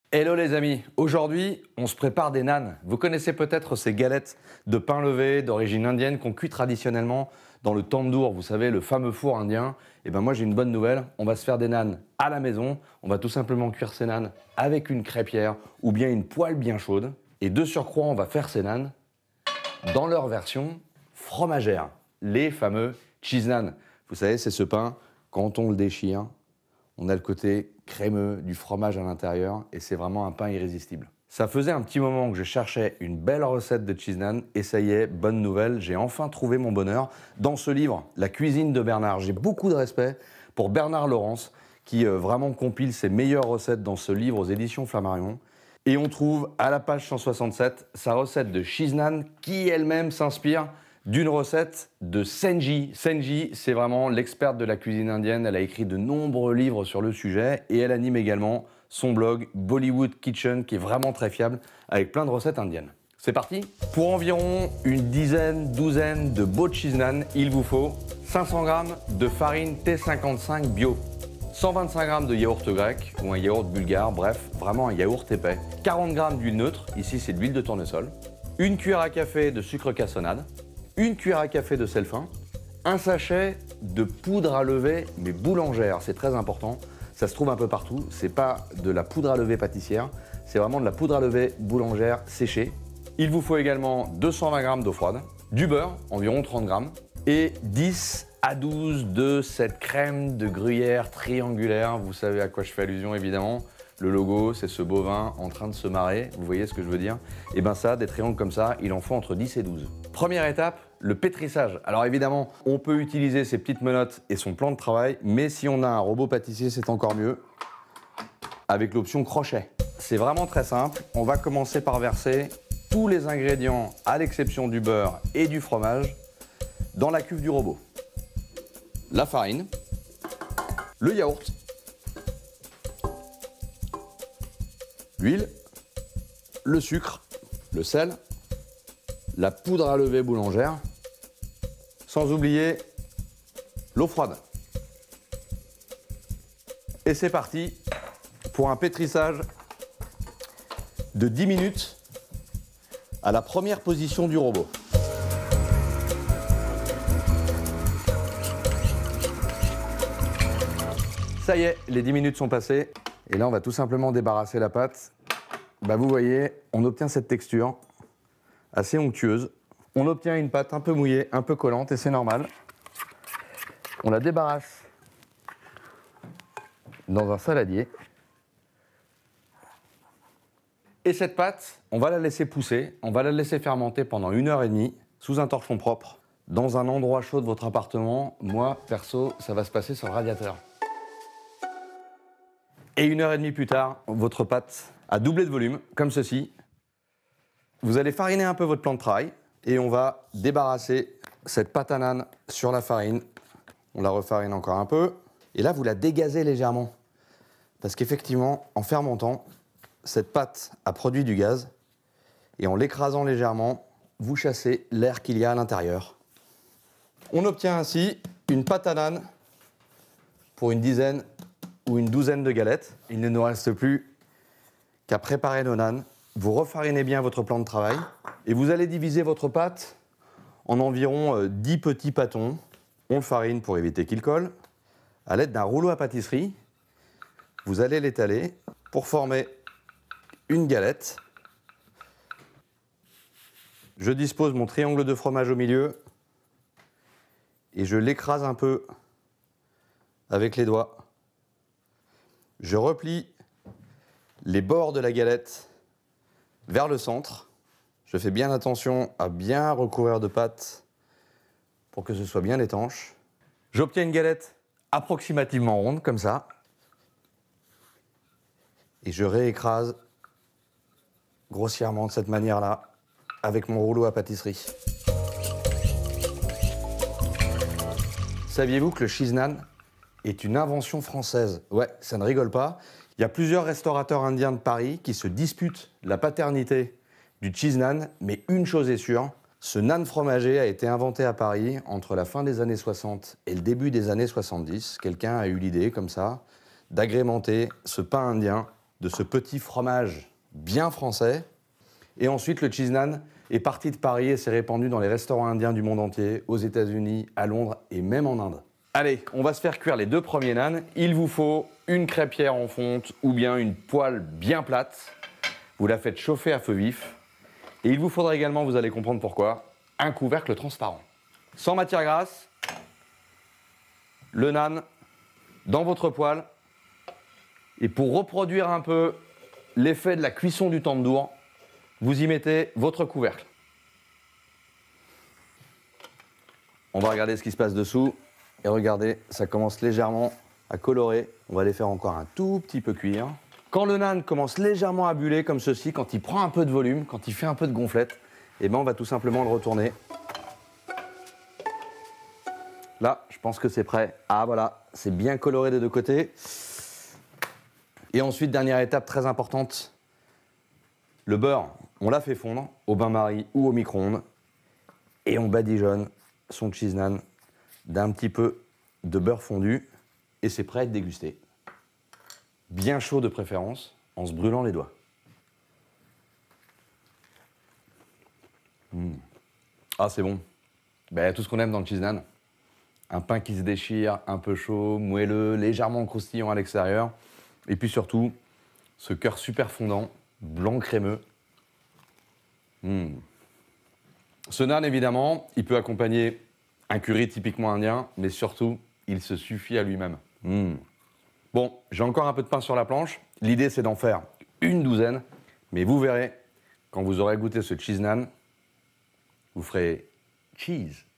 Hello les amis, aujourd'hui on se prépare des nanes. Vous connaissez peut-être ces galettes de pain levé d'origine indienne qu'on cuit traditionnellement dans le tandoor, vous savez, le fameux four indien. Et ben moi j'ai une bonne nouvelle, on va se faire des nanes à la maison. On va tout simplement cuire ces nanes avec une crêpière ou bien une poêle bien chaude. Et de surcroît on va faire ces nanes dans leur version fromagère, les fameux cheese naan. Vous savez, c'est ce pain, quand on le déchire, on a le côté crémeux, du fromage à l'intérieur, et c'est vraiment un pain irrésistible. Ça faisait un petit moment que je cherchais une belle recette de cheese naan, et ça y est, bonne nouvelle, j'ai enfin trouvé mon bonheur dans ce livre, La cuisine de Bernard. J'ai beaucoup de respect pour Bernard Laurence, qui vraiment compile ses meilleures recettes dans ce livre aux éditions Flammarion. Et on trouve à la page 167 sa recette de cheese naan, qui elle-même s'inspire d'une recette de Senji. Senji, c'est vraiment l'experte de la cuisine indienne. Elle a écrit de nombreux livres sur le sujet et elle anime également son blog Bollywood Kitchen qui est vraiment très fiable avec plein de recettes indiennes. C'est parti. Pour environ une douzaine de beaux cheese naan, il vous faut 500 g de farine T55 bio, 125 g de yaourt grec ou un yaourt bulgare, bref, vraiment un yaourt épais, 40 g d'huile neutre, ici c'est de l'huile de tournesol, une cuillère à café de sucre cassonade, une cuillère à café de sel fin, un sachet de poudre à lever, mais boulangère, c'est très important. Ça se trouve un peu partout, c'est pas de la poudre à lever pâtissière, c'est vraiment de la poudre à lever boulangère séchée. Il vous faut également 220 g d'eau froide, du beurre, environ 30 g, et 10 à 12 de cette crème de gruyère triangulaire. Vous savez à quoi je fais allusion évidemment. Le logo, c'est ce bovin en train de se marrer, vous voyez ce que je veux dire? Et bien ça, des triangles comme ça, il en faut entre 10 et 12. Première étape, le pétrissage. Alors évidemment, on peut utiliser ses petites menottes et son plan de travail, mais si on a un robot pâtissier, c'est encore mieux, avec l'option crochet. C'est vraiment très simple, on va commencer par verser tous les ingrédients, à l'exception du beurre et du fromage, dans la cuve du robot. La farine, le yaourt, l'huile, le sucre, le sel, la poudre à lever boulangère, sans oublier l'eau froide. Et c'est parti pour un pétrissage de 10 minutes à la première position du robot. Ça y est, les 10 minutes sont passées. Et là, on va tout simplement débarrasser la pâte. Vous voyez, on obtient cette texture assez onctueuse. On obtient une pâte un peu mouillée, un peu collante, et c'est normal. On la débarrasse dans un saladier. Et cette pâte, on va la laisser pousser, on va la laisser fermenter pendant 1h30 sous un torchon propre, dans un endroit chaud de votre appartement. Moi, perso, ça va se passer sur le radiateur. Et 1h30 plus tard, votre pâte a doublé de volume, comme ceci. Vous allez fariner un peu votre plan de travail et on va débarrasser cette pâte à naan sur la farine. On la refarine encore un peu. Et là, vous la dégazez légèrement. Parce qu'effectivement, en fermentant, cette pâte a produit du gaz. Et en l'écrasant légèrement, vous chassez l'air qu'il y a à l'intérieur. On obtient ainsi une pâte à naan pour une dizaine ou une douzaine de galettes. Il ne nous reste plus qu'à préparer nos naans. Vous refarinez bien votre plan de travail et vous allez diviser votre pâte en environ 10 petits pâtons. On le farine pour éviter qu'il colle. À l'aide d'un rouleau à pâtisserie, vous allez l'étaler pour former une galette. Je dispose mon triangle de fromage au milieu et je l'écrase un peu avec les doigts. Je replie les bords de la galette vers le centre. Je fais bien attention à bien recouvrir de pâte pour que ce soit bien étanche. J'obtiens une galette approximativement ronde, comme ça. Et je réécrase grossièrement de cette manière-là avec mon rouleau à pâtisserie. Saviez-vous que le cheese naan est une invention française? Ouais, ça ne rigole pas. Il y a plusieurs restaurateurs indiens de Paris qui se disputent la paternité du cheese naan, mais une chose est sûre, ce naan fromager a été inventé à Paris entre la fin des années 60 et le début des années 70. Quelqu'un a eu l'idée, comme ça, d'agrémenter ce pain indien de ce petit fromage bien français. Et ensuite, le cheese naan est parti de Paris et s'est répandu dans les restaurants indiens du monde entier, aux États-Unis, à Londres et même en Inde. Allez, on va se faire cuire les 2 premiers naans. Il vous faut une crêpière en fonte ou bien une poêle bien plate. Vous la faites chauffer à feu vif. Et il vous faudra également, vous allez comprendre pourquoi, un couvercle transparent. Sans matière grasse, le naan dans votre poêle. Et pour reproduire un peu l'effet de la cuisson du tandoor, vous y mettez votre couvercle. On va regarder ce qui se passe dessous. Et regardez, ça commence légèrement à colorer. On va les faire encore un tout petit peu cuire. Quand le naan commence légèrement à buller comme ceci, quand il prend un peu de volume, quand il fait un peu de gonflette, eh ben on va tout simplement le retourner. Là, je pense que c'est prêt. Ah voilà, c'est bien coloré des 2 côtés. Et ensuite, dernière étape très importante, le beurre, on l'a fait fondre au bain-marie ou au micro-ondes. Et on badigeonne son cheese naan d'un petit peu de beurre fondu. Et c'est prêt à être dégusté. Bien chaud de préférence, en se brûlant les doigts. Ah, c'est bon. Ben, tout ce qu'on aime dans le cheese naan. Un pain qui se déchire, un peu chaud, moelleux, légèrement croustillant à l'extérieur. Et puis surtout, ce cœur super fondant, blanc crémeux. Ce naan, évidemment, il peut accompagner un curry typiquement indien, mais surtout, il se suffit à lui-même. Bon, j'ai encore un peu de pain sur la planche. L'idée, c'est d'en faire une 12aine. Mais vous verrez, quand vous aurez goûté ce cheese naan, vous ferez cheese.